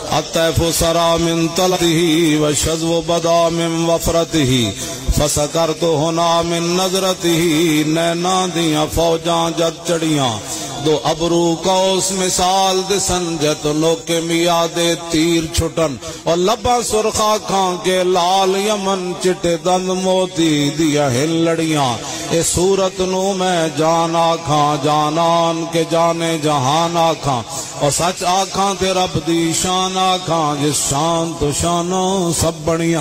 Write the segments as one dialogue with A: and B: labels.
A: الطیف سرا من طلته والشذو بدا من وفرته فسکرت ہونا من نظرته نینا دیاں فوجاں جد چڑیاں دو ابرو کوس مثال دسن جت لوکے میادے تیر چھٹن اور لبا سرخا کھان کے لال یمن چٹے دند موتی دیا ہل لڑیاں اے صورت نو میں جان آکھاں جانان کے جانے جہان آکھاں اور سچ آکھاں تے رب دی شان آکھاں جس شان تو شانوں سب بڑیاں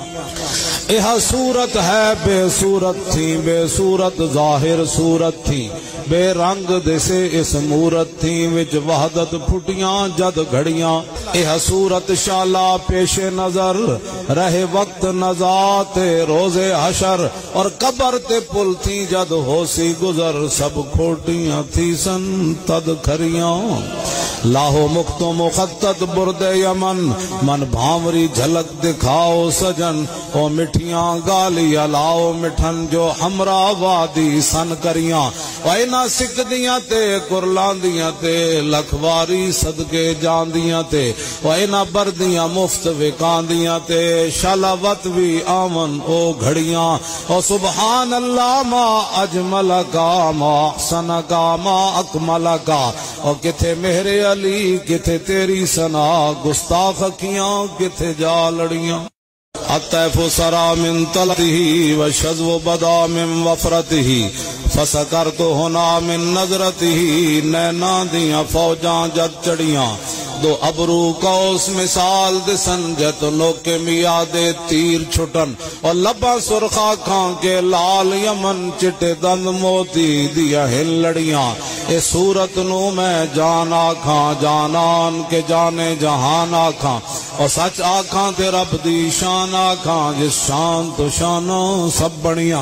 A: یہ صورت ہے بے صورت تھی بے صورت ظاہر صورت تھی بے رنگ دسے اس مورت تھی وچ وحدت پھٹیاں جد گھڑیاں یہ صورت شالا پیش نظر رہے وقت نزات روز حشر اور قبر تے پل تھی جد ہو سی گزر سب کھوٹیاں تھی سن تد کھریاں لاہو مختو مخطط برد یمن من بھامری جھلک دکھاؤ سجن او مٹھیاں گالی الاؤ مٹھن جو ہمرا وادی سن کریاں وائنا سکھ دیاں تے کرلان دیاں تے لکھواری صدقے جان دیاں تے وائنا بردیاں مفت وکان دیاں تے شلاوت بھی آمن او گھڑیاں او سبحان اللہ ما اجمل کا ما احسن کا ما اکمل کا او کتھے مہر علی کتھے تیری ثنا گستاخ کیاں کتھے جا لڑیاں الطیف سرا من طلته والشذو بدا من وفرته فسکرت ہونا من نظرته نینا دیاں فوجاں جد چڑیاں دو ابرو کوس مثال دسن جت لوکے میادے تیر چھٹن اور لبا سرخا کھان کے لال یمن چٹے دند موتی دیا ہل لڑیاں اے صورت نو میں جان آکھاں جانان کے جانے جہان آکھاں اور سچ آکھاں تے رب دی شان آکھاں جس شان تو شانوں سب بڑیاں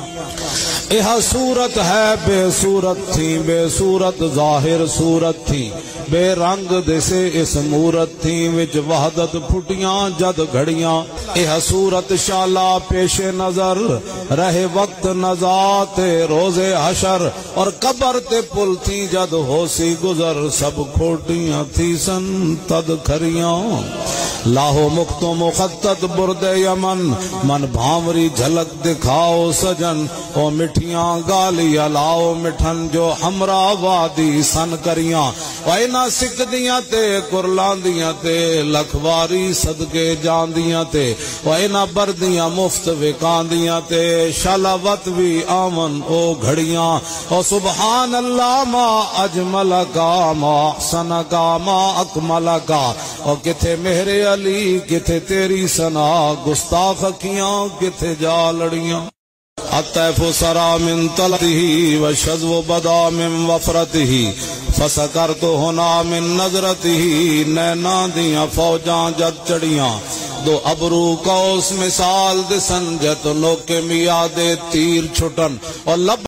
A: یہ صورت ہے بے صورت تھی بے صورت ظاہر صورت تھی بے رنگ دسے اس مورت تھی وچ وحدت پھٹیاں جد گھڑیاں یہ صورت شالا پیش نظر رہے وقت نزات روز حشر اور قبر تے پل تھی جد ہو سی گزر سب کھوٹیاں تھی سن تد کھریاں لاہو مختو مخطط برد یمن من بھامری جھلک دکھاؤ سجن او مٹھیاں گالی الاؤ مٹھن جو ہمرا وادی سن کریاں وائنا سکھ دیاں تے کرلان دیاں تے لکھواری صدقے جان دیاں تے وائنا بردیاں مفت وکان دیاں تے شلاوت بھی آمن او گھڑیاں او سبحان اللہ ما اجمل کا ما احسن کا ما اکمل کا او کتھے مہر علی کتھے تیری ثنا گستاخ کیاں کتھے جا لڑیاں الطیف سرا من طلته والشذو بدا من وفرته فسکرت ہونا من نظرته نینا دیاں فوجاں جد چڑیاں دو ابرو کوس مثال دسن جت لوکے میادے تیر چھٹن اور لب